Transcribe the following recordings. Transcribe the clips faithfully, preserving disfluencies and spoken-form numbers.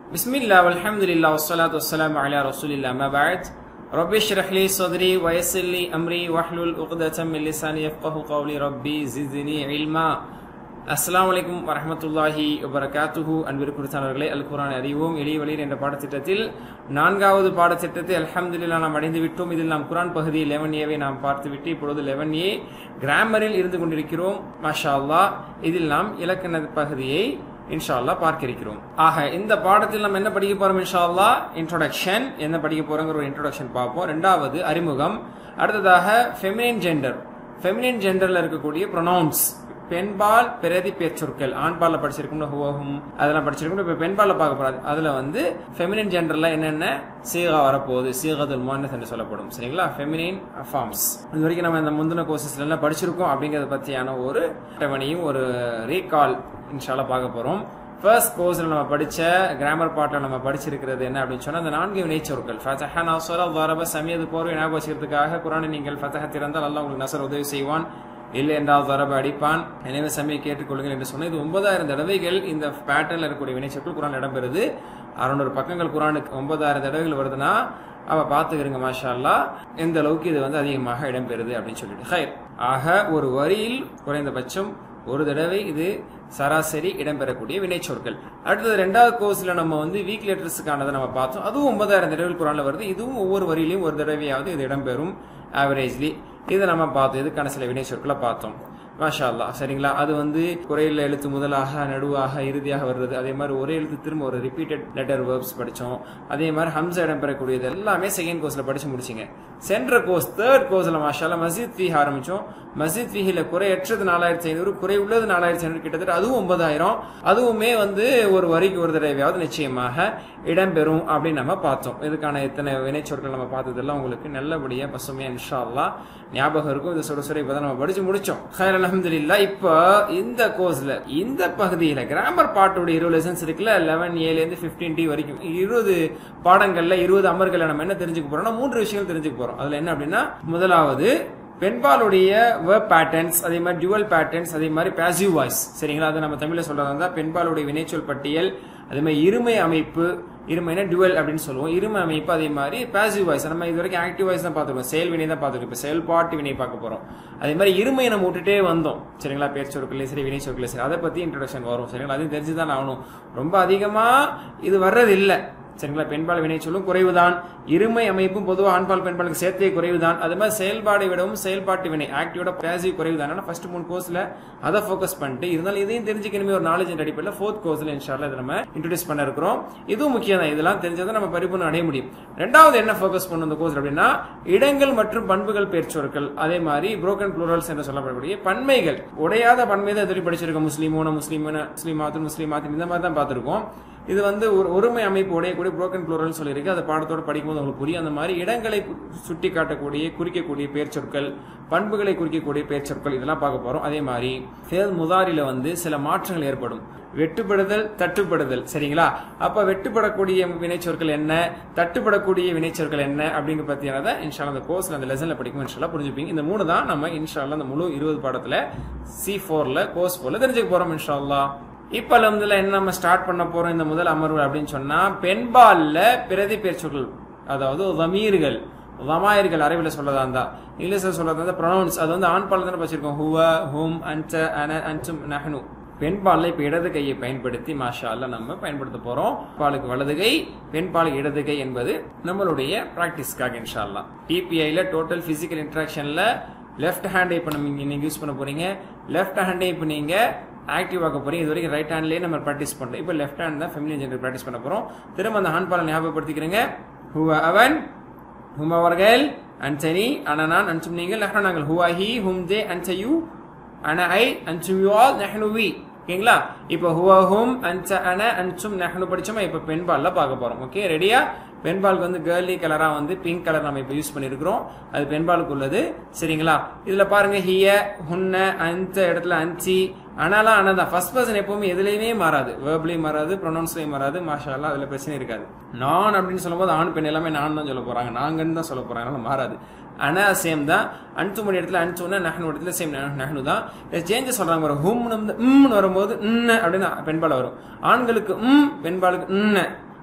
Bismillah walhamdulillah wassalatu wassalamu ala rasulillah ma ba'd. Rabbi shrah li sadri wa yassir li amri wahlul uqdatan min lisani yafqahu qawli. Rabbi zidni ilma. Assalamu alaikum wa rahmatullahi wa barakatuhu. அன்பிற்குரியவர்களே, அல் குர்ஆன் அறிவோம் எளிய வழியில் என்ற பாடத்திட்டத்தில் நான்காவது பாடத்திட்டத்தை அல்ஹம்துலில்லாஹ் நாம் அடைந்து விட்டோம். இதில் நாம் குர்ஆன் பகுதி eleven A வை நாம் பார்த்துவிட்டு இப்பொழுது eleven A கிராமரில் இருந்து கொண்டிருக்கிறோம். மாஷா அல்லாஹ். இதில் நாம் இலக்கண பகுதியை இன்ஷா அல்லாஹ் பார்க்க இருக்கிறோம். ஆக இந்த பாடத்தில் நம்ம என்ன படிக்க போறோம்? இன்ஷா அல்லாஹ் இன்ட்ரோடக்ஷன், என்ன படிக்க போறோங்கிற ஒரு இன்ட்ரோடக்ஷன் பார்ப்போம். ரெண்டாவது அறிமுகம், அடுத்ததாக ஃபெமினின் ஜெண்டர், ஃபெமினின் ஜெண்டர்ல இருக்கக்கூடிய ப்ரொனவுன்ஸ், பெண்பால் பிரதி பேச்சொற்கள். ஆண்பால படிச்சிருக்கோம் ஹுவஹும் அதெல்லாம் படிச்சிருக்கோம். இப்ப பெண்பால பார்க்க போறாது. அதுல வந்து ஃபெமினின் ஜெண்டர்ல என்னென்ன சீகா வரப்போகுது, சீகத்துல் முஅன்னஸ் என்று சொல்லப்படும். சரிங்களா? ஃபெமினின் ஃபார்ம்ஸ் இது வரைக்கும் நம்ம இந்த முந்தின கோர்சஸ்ல எல்லாம் படிச்சிருக்கோம். அப்படிங்கறத பத்தியான ஒரு அட்டவணையும் ஒரு ரீகால் இன்ஷா அல்லாஹ் பார்க்க போறோம். ஃபர்ஸ்ட் கோர்ஸ்ல நம்ம படிச்ச கிராமர் பார்ட்ல நம்ம படிச்சிருக்கிறது என்ன அப்படின்னு சொன்னா, அந்த நான்கு வினைச்சொற்கள் ஃபதஹ, நஸர, ضرب, சமியது போர்வை ஞாபகம் வச்சுக்கிறதுக்காக குர்ஆனை நீங்கள் ஃபதஹ திறந்தால் அல்லாஹ் உங்களுக்கு நஸர் உதவி செய்வான், இல்லை என்றால் ضرب அடிப்பான், எனவே சமய கேட்டுக்கொள்ளுங்கள் என்று சொன்ன இது ஒன்பதாயிரம் தடவைகள் இந்த பேட்டர்ன்ல இருக்கக்கூடிய வினைச்சொற்கள் குர்ஆன் இடம்பெறுது. அறுநூறு பக்கங்கள் குர்ஆனுக்கு ஒன்பதாயிரம் தடவைகள் வருதுன்னா அவ பாத்துக்கிறங்க மாஷா அல்லாஹ் எந்த அளவுக்கு இது வந்து அதிகமாக இடம்பெறுது அப்படின்னு சொல்லிட்டு. ஹைர், ஆக ஒரு வரியில் குறைந்தபட்சம் ஒரு தடவை இது சராசரி இடம்பெறக்கூடிய வினைச்சொற்கள். அடுத்தது ரெண்டாவது கோர்ஸ்ல நம்ம வந்து வீக் லெட்டர்ஸுக்கானதை நம்ம பார்த்தோம். அதுவும் ஒன்பதாயிரம் தடவைகள் குர்ஆன்ல வருது. இதுவும் ஒவ்வொரு வரியிலையும் ஒரு தடவையாவது இது இடம்பெறும் ஆவரேஜ்லி. இதை நம்ம பார்த்தோம். இதுக்கான சில வினைச்சொற்களை பார்த்தோம். மாஷா அல்லாஹ். சரிங்களா? அது வந்து குறையில எழுத்து முதலாக, நடுவாக, இறுதியாக வருது. அதே மாதிரி ஒரே எழுத்து திரும்ப ஒரு ரிப்பீட்டட் லெட்டர் வேர்ப்ஸ் படிச்சோம். அதே மாதிரி ஹம்ஸா இடம்பெறக்கூடியது எல்லாமே செகண்ட் கோர்ஸ்ல படிச்சு முடிச்சிங்க. சென்ற கோர்ஸ் தேர்ட் கோர்ஸ்ல மாஷா அல்லாஹ் மஸ்ஜித் ஃபீஹ் ஆரம்பிச்சோம். மஸ்ஜித் ஃபீஹில குறையற்றது நாலாயிரத்தி ஐநூறு, குறை உள்ளது நாலாயிரத்தி ஐநூறு, கிட்டத்தட்ட அதுவும் ஒன்பதாயிரம். அதுவுமே வந்து ஒரு வரிக்கு ஒரு தடவையாவது நிச்சயமாக இடம்பெறும் அப்படின்னு நம்ம பார்த்தோம். இதுக்கான எத்தனை வினைச்சொற்கள் நம்ம பார்த்ததெல்லாம் உங்களுக்கு நல்லபடியா பசுமையா இன்ஷா அல்லாஹ் ஞாபகம் இருக்கும். இந்த சுட சுட இப்பதான் நம்ம படிச்சு முடிச்சோம். அல்ஹம்துலில்லாஹ். இப்போ இந்த கோர்ஸ்ல இந்த பகுதியில கிராமர் பாட்டோட இருபது லெசன்ஸ் இருக்குல்ல, eleven A ல இருந்து fifteen D வரைக்கும் இருபது பாடங்கள்ல இருபது அமர்கள்ல நம்ம என்ன தெரிஞ்சுக்க போறோம்னா மூன்று விஷயங்கள் தெரிஞ்சுக்க போறோம். அதுல என்ன அப்படின்னா, முதலாவது பெண்பாலுடைய வேர்ப் பேட்டர்ன்ஸ், அதே மாதிரி டுவல் பேட்டர்ன்ஸ், அதே மாதிரி பாசிவ் வாய்ஸ். சரிங்களா? அது நம்ம தமிழ்ல சொல்றதா பெண்பாலுடைய வினைச்சொல் பட்டியல், அதே மாதிரி இருமை அமைப்பு, இருமைனா டுவல் அப்படின்னு சொல்லுவோம், இருமை அமைப்பு, அதே மாதிரி பாசிவ் வாய்ஸ். நம்ம இது வரைக்கும் ஆக்டிவ் வாய்ஸ் தான் பார்த்துருக்கோம், செயல் வினை தான் பார்த்துருக்கோம். இப்போ செயல்பாட்டு வினை பார்க்க போறோம். அதே மாதிரி இருமையை நம்ம விட்டுட்டே வந்தோம். சரிங்களா? பேச்சொற்களே சரி, வினை சொற்களே சரி, அதை பத்தி இன்ட்ரோடக்ஷன் வரும். சரிங்களா? அதையும் தெரிஞ்சுதான் ஆகணும். ரொம்ப அதிகமா இது வர்றது இல்லை. சரிங்களா? பெண்பால் வினைச்சொல்லும் குறைவுதான், இருமை அமைப்பும் பொதுவாக ஆண்பால் பெண்பாலுக்கு சேர்த்தே குறைவுதான். அது மாதிரி செயல்பாடை விடவும் செயல்பாட்டு வினை ஆக்டிவோட பாசிவ் குறைவுதான். ஃபர்ஸ்ட் மூணு கோர்ஸ்ல அதை ஃபோக்கஸ் பண்ணிட்டு இருந்தாலும் இதையும் தெரிஞ்சுக்கணுமே ஒரு நாலேஜ் அடிப்படையில் ஃபோர்த் கோர்ஸ்ல இன்ஷா அல்லாஹ் இதை நம்ம இன்ட்ரோடியூஸ் பண்ண இருக்கிறோம். இதுவும் முக்கியம் தான். இதெல்லாம் தெரிஞ்சதை நம்ம பரிபூர்ணம் அடைய முடியும். ரெண்டாவது என்ன ஃபோக்கஸ் பண்ணும் இந்த கோர்ஸ் அப்படின்னா, இடங்கள் மற்றும் பண்புகள் பேர்ச்சொற்கள், அதே மாதிரி புரோக்கன் ப்ளூரல்ஸ் என்று சொல்லப்படக்கூடிய பன்மைகள். உடையாத பன்மை தான் எதிரி படிச்சிருக்கோம். முஸ்லீமோன, முஸ்லீமோன, முஸ்லீமாத்து, முஸ்லீமாத்து, இந்த மாதிரி தான் பார்த்திருக்கோம். இது வந்து ஒரு ஒருமை அமைப்பு உடையக்கூடிய புரோக்கன் ப்ளூரல் சொல்லியிருக்கு. அதை பாடத்தோட படிக்கும்போது உங்களுக்கு புரியும். அந்த மாதிரி இடங்களை சுட்டி காட்டக்கூடிய, குறிக்கக்கூடிய பேர்ச்சொற்கள், பண்புகளை குறிக்கக்கூடிய பேர்ச்சொற்கள், இதெல்லாம் பார்க்க போறோம். அதே மாதிரி ஃபேல் முதாரில வந்து சில மாற்றங்கள் ஏற்படும். வெட்டுப்படுதல், தட்டுப்படுதல். சரிங்களா? அப்ப வெட்டுப்படக்கூடிய வினைச்சொற்கள் என்ன, தட்டுப்படக்கூடிய வினைச்சொற்கள் என்ன அப்படிங்கிற பத்தியானதை இன்ஷா அல்லாஹ் அந்த கோர்ஸ்ல அந்த லெசன்ல படிக்கும் இன்ஷா அல்லாஹ் புரிஞ்சுப்பீங்க. இந்த மூணு தான் நம்ம இன்ஷா அல்லாஹ் அந்த முழு இருபது பாடத்துல சி ஃபோர்ல கோர்ஸ் போல தெரிஞ்சுக்க போறோம் இன்ஷா அல்லாஹ். இப்ப வந்து என்ன நம்ம ஸ்டார்ட் பண்ண போறோம் இந்த முதல் அமர்வு அப்படின்னு சொன்னா, பெண்பால்ல பிரதி பேர்ச்சொற்கள், அதாவது தமீர்கள், தமாயிர்கள் அரபில சொல்லதா இருந்தா, இங்கிலீஷ்ல சொல்லதா இருந்தா ப்ரொனவுன்ஸ். அது வந்து ஆண்பால் தானே படிச்சிருக்கோம். ஹுவ, ஹும், அன்ட, அன, அன்சும், நஹ்னு. பெண்பால்ல இப்ப இடது கையை பயன்படுத்தி மாஷா அல்லாஹ் நம்ம பயன்படுத்த போறோம். பாலுக்கு வலது கை, பெண்பாலுக்கு இடது கை என்பது நம்மளுடைய பிராக்டிஸ்க்காக இன்ஷா அல்லாஹ். டிபிஐல டோட்டல் பிசிக்கல் இன்டராக்ஷன்ல லெஃப்ட் ஹேண்டை இப்ப நீங்க யூஸ் பண்ண போறீங்க. லெஃப்ட் ஹேண்டை இப்ப நீங்க ஆக்டிவ் ஆக போறீங்க. இது வரைக்கும் ரைட் ஹேண்ட்லயே நம்ம பிராக்டிஸ் பண்றோம். இப்போ லெஃப்ட் ஹேண்ட் தான் ஃபெமினின் ஜெண்டர் பிராக்டிஸ் பண்ண போறோம். திரும்ப அந்த ஹேண்ட் பாலை ஞாபகப்படுத்திக்கிறீங்க. ஹுவ அவன், ஹும் அவர்கள், அன்சனி அன நான், அன்சும் நீங்கள், நஹ்னு நாங்கள், ஹுவ ஹி, ஹும் தே, அன்ச யூ, அன ஐ, அன்சும் யூ ஆல், நஹ்னு வி. ஓகேங்களா? இப்போ ஹுவ ஹும், அன்ச அன, அன்சும் நஹ்னு படிச்சோமா. இப்போ பெண்பால்ல பார்க்க போறோம். ஓகே, ரெடியா? பெண்பாலுக்கு வந்து கேர்லி கலரா வந்து பிங்க் கலர் நம்ம இப்ப யூஸ் பண்ணிருக்கிறோம். அது பெண்பாலுக்கு உள்ளது. சரிங்களா? இதுல பாருங்க, ஹிய, ஹுன்ன, அந்த இடத்துல அன்சி, ஆனாலும் ஆனாதான் ஃபர்ஸ்ட் பர்சன் எப்பவுமே எதுலையுமே மாறாது. வேர்ப்லயும் மாறாது, ப்ரொனவுன்ஸ்லயும் மாறாது. மாஷா அல்லாஹ் அதுல பிரச்சனை இருக்காது. நான் அப்படின்னு சொல்லும் போது ஆண் பெண் எல்லாமே நான் தான் சொல்ல போறாங்க, நாங்கன்னு தான் சொல்ல போறாங்க. அதனால மாறாது. ஆனா சேம் தான். அன்து மணி இடத்துல அன்சுன்னா நஹ்னு இடத்துல சேம் நஹ்னு தான். சேஞ்சஸ் சொல்றாங்க பாரு. ஹும் ம்னு வரும்போது ன் அப்படின்னு பெண்பால் வரும். ஆண்களுக்கு ம், பெண்பாலுக்கு ன்.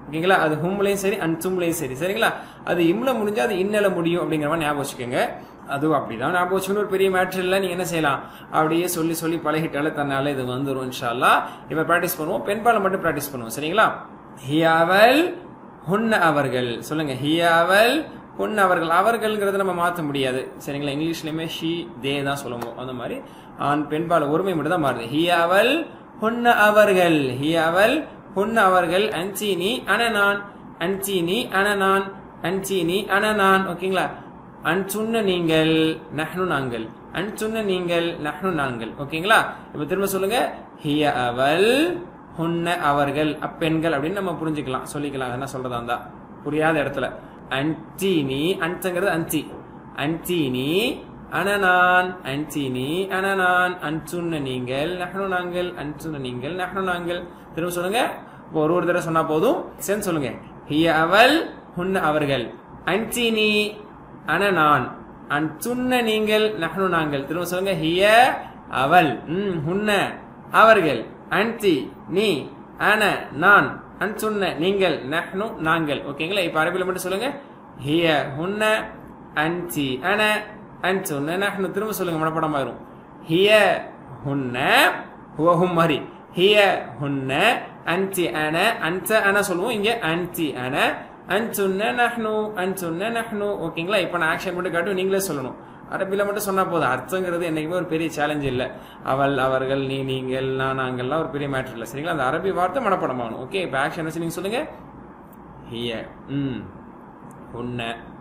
ஓகேங்களா? அது ஹும்லையும் சரி அன்சும்லையும் சரி, சரிங்களா? அது இம்ல முடிஞ்சா அது இன்னல முடியும் அப்படிங்கிற மாதிரி ஞாபகம் வச்சுக்கோங்க. அதுவும் அப்படிதான் ஞாபகம் வச்சுக்கணும். ஒரு பெரிய மேட்டர் இல்லை. நீங்க என்ன செய்யலாம், அப்படியே சொல்லி சொல்லி பழகிட்டாலே தன்னால இது வந்துடும் இன்ஷா அல்லாஹ். இப்ப பிராக்டிஸ் பண்ணுவோம். பெண்பாலை மட்டும் பிராக்டிஸ் பண்ணுவோம், சரிங்களா? ஹியாவல் ஹுன்ன அவர்கள். சொல்லுங்க, ஹியாவல் ஹுன்ன அவர்கள். அவர்கள்ங்கிறத நம்ம மாற்ற முடியாது, சரிங்களா? இங்கிலீஷ்லயுமே ஷி தே தான் சொல்லுவோம். அந்த மாதிரி ஆண் பெண்பால ஒருமை மட்டும் தான் மாறுது. ஹியாவல் ஹுன்ன அவர்கள், ஹியாவல் ஹுன்ன அவர்கள். அன்சீனி அனநான், அன்சீனி அனநான், அன்சீனி அனநான். ஓகேங்களா? அன்சுன்ன நீங்கள், நஹ்னு நாங்கள், அன்சுன்ன நீங்கள், நஹ்னு நாங்கள். ஓகேங்களா? இப்ப திரும்ப சொல்லுங்க, ஹிய அவல் ஹுன்ன அவர்கள், அப்பெண்கள் அப்படின்னு நம்ம புரிஞ்சுக்கலாம், சொல்லிக்கலாம். என்ன சொல்றதா இருந்தா புரியாத இடத்துல. அன்சீனி, அன்சங்கிறது அன்சி, அன்சீனி அனநான், அன்சீனி அனநான், அன்சுன்ன நீங்கள், நஹ்னு நாங்கள், அன்சுன்ன நீங்கள், நஹ்னு நாங்கள். திரும்ப சொல்லுங்க. ஒரு ஒரு தடவை சொன்னா போதும். சேர்ந்து சொல்லுங்க. ஹிய அவல் ஹுன்ன அவர்கள், அன்சீனி அனநான், அன்சுன்ன நீங்கள், நஹ்னு நாங்கள். திரும்ப சொல்லுங்க. ஹிய அவல் ஹுன்ன அவர்கள், அன்சி நீ, அன நான், அன்சுன்ன நீங்கள், நஹ்னு நாங்கள். ஓகேங்களா? இப்ப அரபில மட்டும் சொல்லுங்க. ஹிய ஹுன்ன அன்சி அன அன்சுன்ன நஹ்னு. திரும்ப சொல்லுங்க, மனப்படமா வரும். ஹிய ஹுன்ன ஹுவ ஹும் மாதிரி. ஹிய ஹுன்ன அன்சி அன, அன்ச அன சொல்லுவோம். இங்க அன்சி அன, அன்சுன்ன நஹ்னு, அன்சுன்ன நஹ்னு. ஓகேங்களா? இப்ப நான் ஆக்ஷன் மட்டும் காட்டும், நீங்களே சொல்லணும். அரபில மட்டும் சொன்னா போதும். அர்த்தங்கிறது என்னைக்குமே ஒரு பெரிய சேலஞ்ச் இல்ல. அவள் அவர்கள், நீ நீங்கள், நான் நாங்கள்லாம் ஒரு பெரிய மேட்டர் இல்ல, சரிங்களா? அந்த அரபி வார்த்தை மனப்படம் ஆகணும். ஓகே, இப்ப ஆக்ஷன் வச்சு நீங்க சொல்லுங்க. ஹிய ம் ஹுன்ன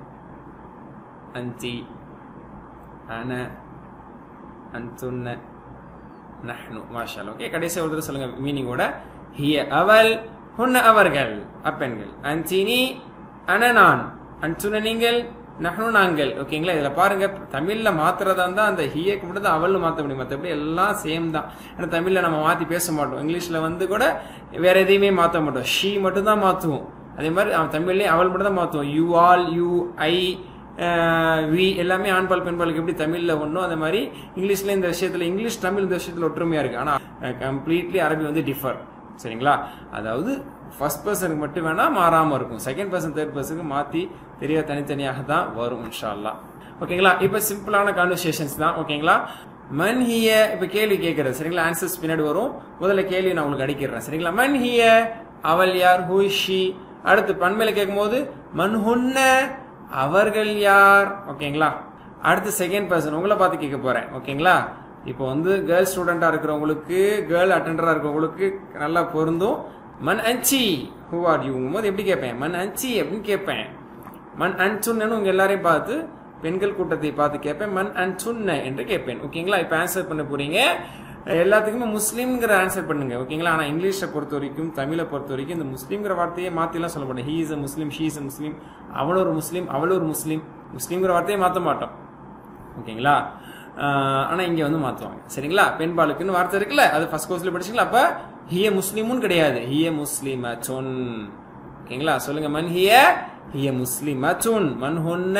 அன்சி அன அன்சுன்ன நஹ்னு. மாஷா அல்லாஹ். ஓகே, கடைசி ஒரு தடவை சொல்லுங்க மீனிங்கோட. ஹிய அவள் ஹுன்ன அவர்கள், அப்பெண்கள். அன்சினி அன நான், அன்சுன்ன நீங்கள், நஹ்னு நாங்கள். ஓகேங்களா? இதுல பாருங்க, தமிழ்ல மாத்துறதா இருந்தா அந்த ஹியக்கு மட்டும் தான் அவள் மாத்த முடியும், மற்றபடி எல்லாம் சேம் தான். ஏன்னா தமிழ்ல நம்ம மாத்தி பேச மாட்டோம். இங்கிலீஷ்ல வந்து கூட வேற எதையுமே மாத்த மாட்டோம், ஷீ மட்டும் தான் மாத்துவோம். அதே மாதிரி தமிழ்லயும் அவள் மட்டும் தான் மாத்துவோம். You all, you I, we எல்லாமே ஆண்பால் பெண்பாலுக்கு எப்படி தமிழ்ல ஒன்றும், அதே மாதிரி இங்கிலீஷ்ல இந்த விஷயத்துல, இங்கிலீஷ் தமிழ் இந்த விஷயத்துல ஒற்றுமையா இருக்கு. ஆனா கம்ப்ளீட்லி அரபி வந்து டிஃபர், சரிங்களா? அதாவது ஃபர்ஸ்ட் பர்சனுக்கு மட்டும் வேணா மாறாம இருக்கும், செகண்ட் பர்சன் தேர்ட் பர்சனுக்கு மாத்தி தெரிய தனித்தனியாக தான் வரும் இன்ஷா அல்லாஹ். ஓகேங்களா? இப்ப சிம்பிளான கான்வர்சேஷன்ஸ் தான். ஓகேங்களா? மன் ஹிய, இப்ப கேள்வி கேட்கறது, சரிங்களா? ஆன்சர்ஸ் பின்னாடி வரும். முதல்ல கேள்வி நான் உங்களுக்கு அடிக்கிறேன், சரிங்களா? மன் ஹிய, அவள் யார், ஹூ இஸ் ஷி. அடுத்து பன்மையில கேட்கும் போது மன் ஹுன்ன, அவர்கள் யார். ஓகேங்களா? அடுத்து செகண்ட் பர்சன் உங்களை பார்த்து கேட்க போறேன். ஓகேங்களா? இப்போ வந்து கேர்ள் ஸ்டூடெண்டா இருக்கிறவங்களுக்கு, கேர்ள் அட்டெண்டரா இருக்கிறவங்களுக்கு நல்லா பொருந்தும். மன் அன்சி, ஹூ ஆர் யூ போது எப்படி கேட்பேன், மன் அன்சி அப்படின்னு கேட்பேன். மன் அன்சுன்னு உங்க எல்லாரையும் பார்த்து, பெண்கள் கூட்டத்தை பார்த்து கேட்பேன், மன் அன்சுன்ன என்று கேட்பேன். ஓகேங்களா? இப்ப ஆன்சர் பண்ண போறீங்க. எல்லாத்துக்குமே முஸ்லீம்ங்கிற ஆன்சர் பண்ணுங்க. ஓகேங்களா? ஆனா இங்கிலீஷை பொறுத்த வரைக்கும், தமிழை பொறுத்த வரைக்கும் இந்த முஸ்லீம்ங்கிற வார்த்தையை மாத்தி எல்லாம் சொல்ல மாட்டோம். He is a Muslim, she is a Muslim, அவள் ஒரு முஸ்லீம், அவள் ஒரு முஸ்லீம், முஸ்லீம்ங்கிற வார்த்தையை மாற்ற மாட்டோம். ஓகேங்களா? ஆனா இங்க வந்து மாத்துவாங்க, சரிங்களா? பெண்பாலுக்குன்னு வார்த்தை இருக்குல்ல, அது ஃபர்ஸ்ட் கோர்ஸ்ல படிச்சீங்களா? அப்ப ஹிய முஸ்லிமுன் கிடையாது, ஹிய முஸ்லிமத்துன். ஓகேங்களா? சொல்லுங்க. மன் ஹிய, ஹிய முஸ்லிமத்துன். மன் ஹுன்ன,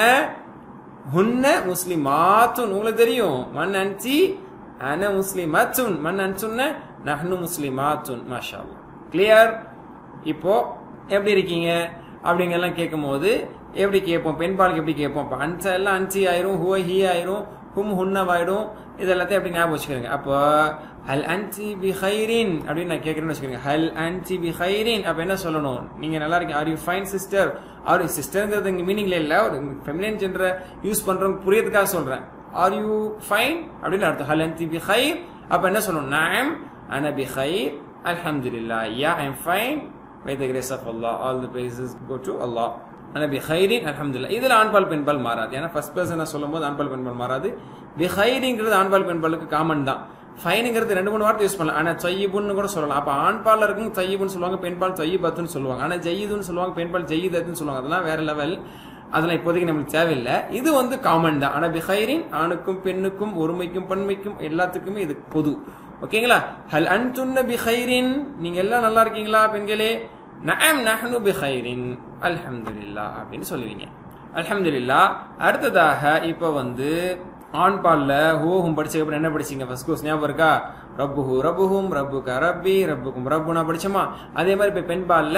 ஹுன்ன முஸ்லிமாத்துன். உங்களுக்கு தெரியும். மன் அன்சி அன முஸ்லிமத்துன், மன் அன்சுன்ன நஹ்னு முஸ்லிமாத்துன். மாஷா அல்லாஹ். கிளியர்? இப்போ எப்படி இருக்கீங்க அப்படிங்கெல்லாம் கேட்கும் போது எப்படி கேட்போம், பெண்பாலுக்கு எப்படி கேட்போம். இப்போ அன்சா எல்லாம் அன்சி ஆயிரும், ஹுவ ஹி ஆயிரும், ஹும் ஹுன்னவாயிடும். இது எல்லாத்தையும் எப்படி ஞாபகம் வச்சுக்கிறேங்க. அப்போ ஹல் அன்சி பி ஹைரின் அப்படின்னு நான் கேட்கறேன்னு வச்சுக்கிறேங்க. ஹல் அன்சி பி ஹைரின் அப்ப என்ன சொல்லணும், நீங்க நல்லா இருக்கீங்க, are you fine sister. Are you சிஸ்டர்ங்கிறது இங்க மீனிங்ல இல்ல, ஒரு ஃபெமினின் ஜெண்டரை யூஸ் பண்றவங்க புரியறதுக்காக சொல்றேன். ஆர் யூ ஃபைன் அப்படின்னு அர்த்தம். ஹல் அன்சி பி ஹைர் அப்ப என்ன சொல்லணும், நஅம் அன பி ஹைர் அல்ஹம்துலில்லாஹ், yeah I am fine by the grace of Allah, all the praises go to Allah. அன பி ஹைரின் அல்ஹம்துலில்லாஹ். இதுல ஆண்பால் பெண்பால் மாறாது. ஏன்னா ஃபர்ஸ்ட் பர்சன் சொல்லும்போது ஆண்பால் பெண்பால் மாறாது. பி ஹைரிங்கிறது ஆண்பால் பெண்பாலுக்கு காமன் தான். ஃபைனுங்கிறது ரெண்டு மூணு வார்த்தை யூஸ் பண்ணலாம். ஆனா ஜய்யிபுன்னு கூட சொல்லலாம். அப்ப ஆண்பால் இருக்கும் ஜய்யிபுன்னு சொல்லுவாங்க, பெண்பால் ஜய்யிபத்துன்னு சொல்லுவாங்க. ஆனா ஜய்யிதுன்னு சொல்லுவாங்க, பெண்பால் ஜய்யிதத்துன்னு சொல்லுவாங்க. அதெல்லாம் வேற லெவல், அதெல்லாம் இப்போதைக்கு நம்மளுக்கு தேவையில்லை. இது வந்து காமன் தான். ஆனா பிஹைரின் ஆணுக்கும் பெண்ணுக்கும் ஒருமைக்கும் பன்மைக்கும் எல்லாத்துக்குமே இது பொது. ஓகேங்களா? ஹல் அன்துன்ன பிஹைரின், நீங்க எல்லாம் நல்லா இருக்கீங்களா பெண்களே? நஅம் நஹ்னு பிஹைரின் அல்ஹம்துலில்லாஹ் அப்படின்னு சொல்லுவீங்க. அல்ஹம்துலில்லாஹ். அடுத்ததாக இப்ப வந்து ஆண்பால்ல ஹூஹும் படிச்சதுக்கு அப்புறம் என்ன படிச்சீங்க? ஃபர்ஸ்ட் கோர்ஸ் ஞாபகம் இருக்கா? ரப்புஹு ரப்புஹும், ரப்புக ரப்பி, ரப்புக்கும் ரப்புனா படிச்சோமா? அதே மாதிரி இப்ப பெண்பால்ல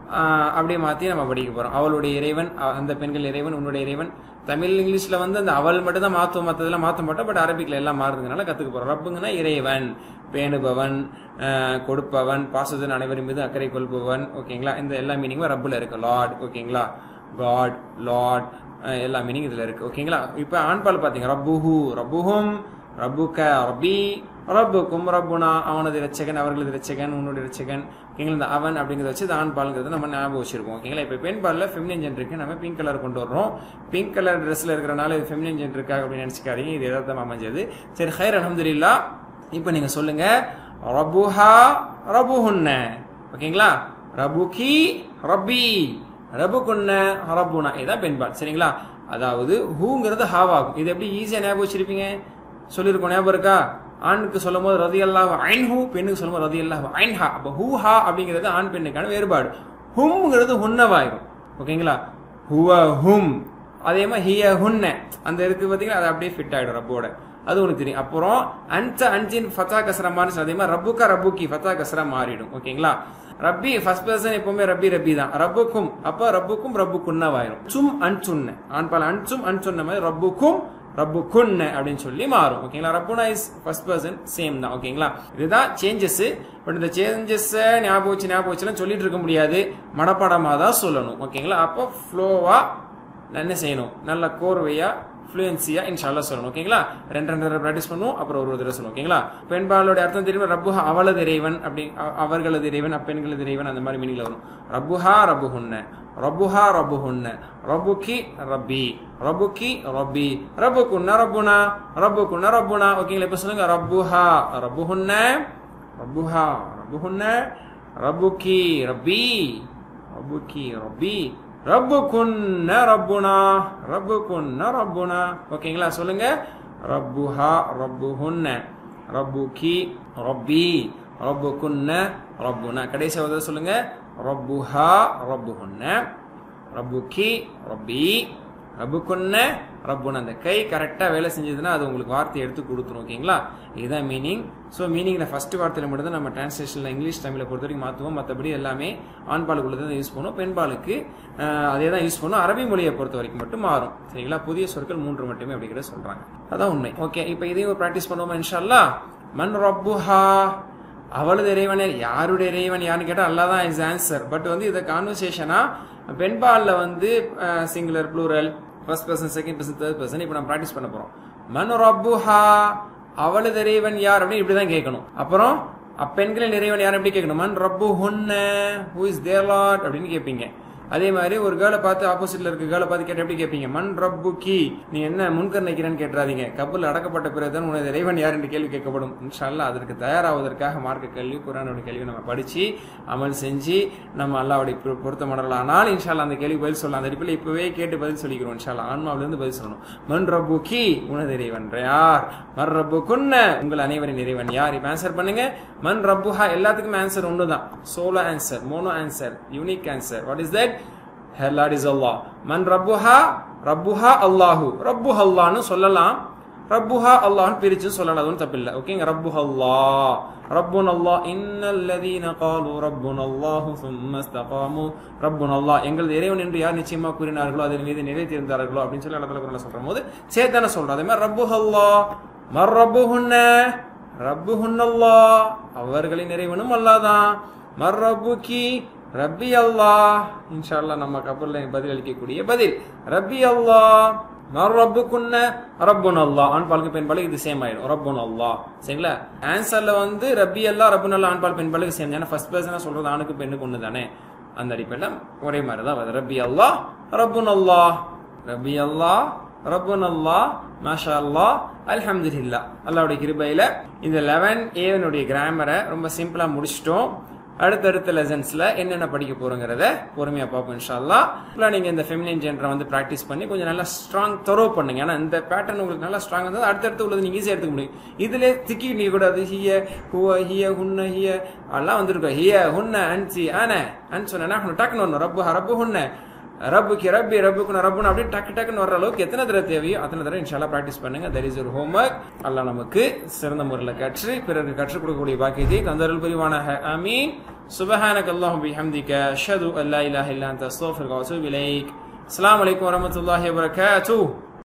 அப்படியே மாற்றி நம்ம படிக்க போகிறோம். அவளுடைய இறைவன், அந்த பெண்கள் இறைவன், உன்னுடைய இறைவன். தமிழ் இங்கிலீஷில் வந்து அந்த அவள் மட்டும் தான் மாற்றுவோம், மற்றதெல்லாம் மாற்ற மாட்டோம். பட் அரபிக்கில் எல்லாம் மாறுறதுனால கற்றுக்க போகிறோம். ரப்புங்கன்னா இறைவன், பேணுபவன், கொடுப்பவன், பாசத்தின் அனைவரின் மீது அக்கறை கொள்பவன். ஓகேங்களா, இந்த எல்லா மீனிங்கும் ரப்புல இருக்கு. லார்ட், ஓகேங்களா, காட், லார்ட், எல்லா மீனிங் இதில் இருக்கு. ஓகேங்களா, இப்போ ஆண்பால் பார்த்தீங்க, ரப்புஹு, ரப்புஹும், ரப்புக, ரப்பி, ரப்புக்கும், ரப்புனா, அவனது இரட்சகன், அவர்களது இரட்சகன், உன்னுடைய இரட்சகன். ஓகேங்களா, இந்த அவன் அப்படிங்கிறத வச்சு இந்த ஆண்பாலுங்கிறத நம்ம ஞாபகம் வச்சிருக்கோம். ஓகேங்களா, இப்போ பெண் பாலில் ஃபெமினின் ஜெண்டருக்கு நம்ம பிங்க் கலர் கொண்டு வர்றோம். பிங்க் கலர் ட்ரெஸ்ல இருக்கிறனால இது ஃபெமினின் ஜெண்டருக்காக அப்படின்னு நினைச்சுக்காதீங்க, இது எதார்த்தமா அமைஞ்சது. சரி, ஹைர், அல்ஹம்துலில்லாஹ். இப்போ நீங்க சொல்லுங்க, ரப்புஹா ரப்புஹுன்ன. ஓகேங்களா, ரப்புகி ரப்பி, ரப்புகுன்ன ரப்புனா, இதான் பெண்பால். சரிங்களா, அதாவது ஹூங்கிறது ஹாவாகும். இது எப்படி ஈஸியா ஞாபகம் வச்சிருப்பீங்க சொல்லியிருக்கோம், ஞாபகம் இருக்கா? ஆணுக்கு சொல்லும் போது ரதி அல்லாஹ் ஐன் ஹூ, பெண்ணுக்கு சொல்லும் போது ரதி அல்லாஹ் ஐன் ஹா. அப்போ ஹூ ஹா அப்படிங்கிறது ஆண் பெண்ணுக்கான வேறுபாடு. ஹும்ங்கிறது ஹுன்னவாயிரும். ஓகேங்களா, ஹுவ ஹும், அதே மாதிரி ஹிய ஹுன்ன அந்த இருக்கு பார்த்தீங்கன்னா, அது அப்படியே ஃபிட் ஆகிடும் ரப்போட, அது உனக்கு தெரியும். அப்புறம் அன்ச அன்சின் ஃபத்தா கஸ்ரா மாறிச்சு, அதே மாதிரி ரப்புக்கா ரப்புக்கி ஃபத்தா கஸ்ரா மாறிடும். ஓகேங்களா, ரப்பி ஃபர்ஸ்ட் பர்சன் எப்பவுமே ரப்பி ரப்பி தான். ரப்புக்கும், அப்ப ரப்புக்கும் ரப்புக்குன்னவாயிரும். சும் அன்சுன்ன, ஆண்பால் அன்சும் அன்சுன்ன மாதிரி ரப்புக்கும் ரப்புக்குன்ன அப்படின்னு சொல்லி மாறும். ஓகேங்களா, ரப்புனா இஸ் ஃபர்ஸ்ட் பர்சன், சேம் தான். ஓகேங்களா, இதுதான் சேஞ்சஸ். பட் இந்த சேஞ்சஸ் ஞாபகம் வச்சு ஞாபகம் வச்சுலாம் சொல்லிட்டு இருக்க முடியாது, மனப்பாடமா தான் சொல்லணும். ஓகேங்களா, அப்போ ஃப்ளோவா என்ன செய்யணும், நல்ல கோர்வையா ஃப்ளூயன்சியா இன்ஷால்லா சொல்லணும். ஓகேங்களா, ரெண்டு ரெண்டு தடவை ப்ராக்டிஸ் பண்ணுவோம், அப்புறம் ஒரு தடவை சொல்லணும். ஓகேங்களா, பெண்பாலோட அர்த்தம் தெரியுமா? ரப்புஹா அவளது இறைவன், அப்படி அவர்களது இறைவன், அப்பெண்களது இறைவன், அந்த மாதிரி மீனிங்ல வரும். ரப்புஹா ரப்புஹுன்ன, ரப்புஹா ரப்புஹுன்ன, ரப்புகி ரப்பி, ரப்புகி ரப்பி, ரப்புகுன்ன ரப்புனா, ரப்புகுன்ன ரப்புனா. ஓகேங்களா, இப்ப சொல்லுங்க, ரப்புஹா ரப்புஹுன்ன, ரப்புஹா ரப்புஹுன்ன, ரப்புகி ரப்பி, ரப்புகி ரப்பி, ரப்புகுன்ன ரப்புனா, ரப்புகுன்ன ரப்புனா. ஓகேங்களா, சொல்லுங்க, ரப்புஹா ரப்புஹுன்ன, ரப்புகி ரப்பி, ரப்புகுன்ன ரப்புனா. கடைசி வந்து சொல்லுங்க, ரப்புஹா ரப்புஹுன்ன, ரப்புகி ரப்பி, ரப்புகுன்ன ரப்புனா. அந்த கை கரெக்டா வேலை செஞ்சதுன்னா அது உங்களுக்கு வார்த்தை எடுத்து கொடுத்துரும். ஓகேங்களா, இதுதான் மீனிங். ஸோ மீனிங்ல ஃபர்ஸ்ட் வார்த்தையில மட்டும் தான் நம்ம டிரான்ஸ்லேஷன்ல இங்கிலீஷ் தமிழை பொறுத்த வரைக்கும் மாற்றுவோம். மற்றபடி எல்லாமே ஆண்பாலுக்குள்ள தான் யூஸ் பண்ணுவோம், பெண்பாலுக்கு அதே தான் யூஸ் பண்ணுவோம். அரபி மொழியை பொறுத்த வரைக்கும் மட்டும் மாறும். சரிங்களா, புதிய சொற்கள் மூன்று மட்டுமே அப்படிங்கிறத சொல்றாங்க, அதான் உண்மை. ஓகே, இப்போ இதையும் ப்ராக்டிஸ் பண்ணுவோமா இன்ஷா அல்லாஹ். மன் ரப்புஹா, அவளது இறைவனே, யாருடைய இறைவன் யாருன்னு கேட்டால் அல்லா தான் இஸ் ஆன்சர். பட் வந்து இதை கான்வர்சேஷனா பெண்பால்ல வந்து singular, plural, first person, second person, third person. இப்போ நம்ம ப்ராக்டிஸ் பண்ண போறோம். மன் ரப்புஹா, அவளது இறைவன் யார் அப்படின்னு இப்படிதான் கேட்கணும். அப்புறம் அப்பெண்களின் இறைவன் யார் எப்படி கேட்கணும்? மன் ரப்புஹுன்ன, ஹூ இஸ் தேர் லார்ட் அப்படின்னு கேட்பீங்க. அதே மாதிரி ஒரு கேர்ளை பார்த்து ஆப்போசிட்ல இருக்க கேர்ளை பார்த்து கேட்ட எப்படி கேட்பீங்க? மன் ரப்புகி, நீ என்ன முன்கர் நிற்கிறேன்னு கேட்டுறாதீங்க. கப்பல் அடக்கப்பட்ட பிறகுதான் உனது இறைவன் யார் என்று கேள்வி கேட்கப்படும். இன்ஷா அல்லாஹ் அதற்கு தயாராவதற்காக மார்க்க கேள்வி, குர்ஆனோட கேள்வி நம்ம படிச்சு அமல் செஞ்சு நம்ம அல்லாஹ்வுடைய பொருத்தமடலானால் இன்ஷா அல்லாஹ் அந்த கேள்வி பதில் சொல்லலாம். அந்த அடிப்பில் இப்பவே கேட்டு பதில் சொல்லிக்கிறோம். இன்ஷா அல்லாஹ் ஆன்மாவிலிருந்து பதில் சொல்லணும். மன் ரப்புகி, உனது இறைவன் யார்? மன் ரப்புகுன்ன, உங்கள் அனைவரின் இறைவன் யார்? இப்ப ஆன்சர் பண்ணுங்க. மன் ரப்புஹா, எல்லாத்துக்கும் ஆன்சர் ஒண்ணுதான். Solo answer, mono answer, unique answer. What is that? Her Lord is Allah. மன் ரப்புஹா, ரப்புஹா அல்லாஹு, ரப்புஹ அல்லாஹ்னு சொல்லலாம், ரப்புஹா அல்லாஹ்னு பிரிச்சு சொல்லலாம், அதுவும் தப்பில்லை. ஓகேங்க, ரப்புஹ அல்லாஹ், ரப்புன அல்லாஹ், இன்னல்லதீன காலு ரப்புன அல்லாஹு சும்ம இஸ்தகாமு, ரப்புன அல்லாஹ், எங்களது இறைவன் என்று யார் நிச்சயமா கூறினார்களோ அதன் மீது நிலைத்திருந்தார்களோ அப்படின்னு சொல்லி அல்லாஹ் குர்ஆன்ல சொல்ற போது சேத்தான சொல்றோம். அதே மாதிரி ரப்புஹ அல்லாஹ், மர் ரப்புஹுன்ன, ரப்புஹுன்ன அல்லாஹ், அவர்களின் இறைவனும் அல்லாஹ் தான். மர் ரப்புகி, ரப்பி அல்லாஹ். இன்ஷா அல்லாஹ் நம்ம கப்பல்ல பதில் அளிக்கக்கூடிய பதில் ரப்பி அல்லாஹ். மர் ரப்புகுன்ன, ரப்புன அல்லாஹ். ஆண்பாலுக்கு பெண்பாலுக்கு இது சேம் ஆயிடும், ரப்புன அல்லாஹ். சரிங்களா, ஆன்சர்ல வந்து ரப்பி அல்லாஹ், ரப்புன அல்லாஹ் ஆண்பால் பெண்பாலுக்கு சேம். ஏன்னா ஃபர்ஸ்ட் பர்சனா சொல்றது ஆணுக்கு பெண்ணுக்கு ஒண்ணு தானே, அந்த அடிப்படையில் ஒரே மாதிரி தான் வருது. ரப்பி அல்லாஹ், ரப்புன அல்லாஹ், ரப்பி அல்லாஹ், ரப்புன அல்லாஹ், மாஷா அல்லாஹ், அல்ஹம்துலில்லாஹ். அல்லாஹ்வுடைய கிருபையில இந்த லெவன் ஏனுடைய கிராமரை ரொம்ப சிம்பிளா முடிச்சிட்டோம். அடுத்தடுத்த லெசன்ஸ்ல என்னென்ன படிக்க போறோங்கிறத பொறுமையா பார்ப்போம் இன்ஷா அல்லாஹ். இல்லை நீங்க இந்த ஃபெமினின் ஜெண்டரை வந்து ப்ராக்டிஸ் பண்ணி கொஞ்சம் நல்லா ஸ்ட்ராங் தரோ பண்ணுங்க. ஏன்னா இந்த பேட்டர்ன் உங்களுக்கு நல்லா ஸ்ட்ராங் இருந்தால் அடுத்தடுத்து உள்ளது நீங்க ஈஸியாக எடுத்துக்க முடியும். இதுல திக்கி நீ கூடாது. ஹிய ஹுவ ஹிய ஹுன்ன ஹிய எல்லாம் வந்துருக்கோம். ஹிய ஹுன்ன அன்சி ஆன அன் சொன்னா டக்குன்னு வரணும். ரப்பு ரப்பு ஹுன்ன, ரப்புக்கு ரப்பி, ரப்புக்கு ரப்புன்னு அப்படியே டக்கு டக்குன்னு வர்ற அளவுக்கு எத்தனை தடவை தேவையோ அத்தனை தடவை இன்ஷால்லா ப்ராக்டிஸ் பண்ணுங்க. தட் இஸ் ஒரு ஹோம்ஒர்க். அல்லாஹ் நமக்கு சிறந்த முறையில் கற்று பிறருக்கு கற்றுக் கொடுக்கக்கூடிய பாக்கியத்தை தந்தருள் புரிவானாக. ஆமீன். سبحانك اللهم بحمدك أشهد أن لا إله إلا أنت أستغفرك وأتوب إليك. السلام عليكم ورحمة الله وبركاته.